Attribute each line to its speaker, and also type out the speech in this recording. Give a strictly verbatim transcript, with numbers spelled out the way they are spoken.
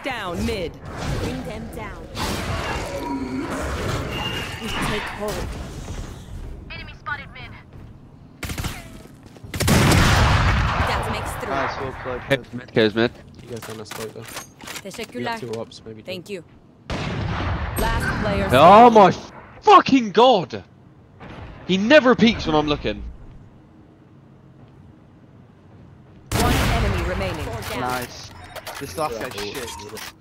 Speaker 1: down mid.
Speaker 2: Bring them down. We take hold.
Speaker 3: Enemy spotted mid.
Speaker 2: That makes three.
Speaker 4: Nice, well played.
Speaker 5: Mid goes mid.
Speaker 6: You guys don't smoke though. We
Speaker 2: Teşekkürler.
Speaker 6: got two ups, maybe. Two.
Speaker 2: Thank you.
Speaker 1: Last player.
Speaker 5: Oh my fucking god! He never peeks when I'm looking.
Speaker 1: One enemy remaining.
Speaker 2: Four down.
Speaker 4: Nice. This last
Speaker 6: Yeah,
Speaker 4: guy's
Speaker 6: all-
Speaker 4: shit.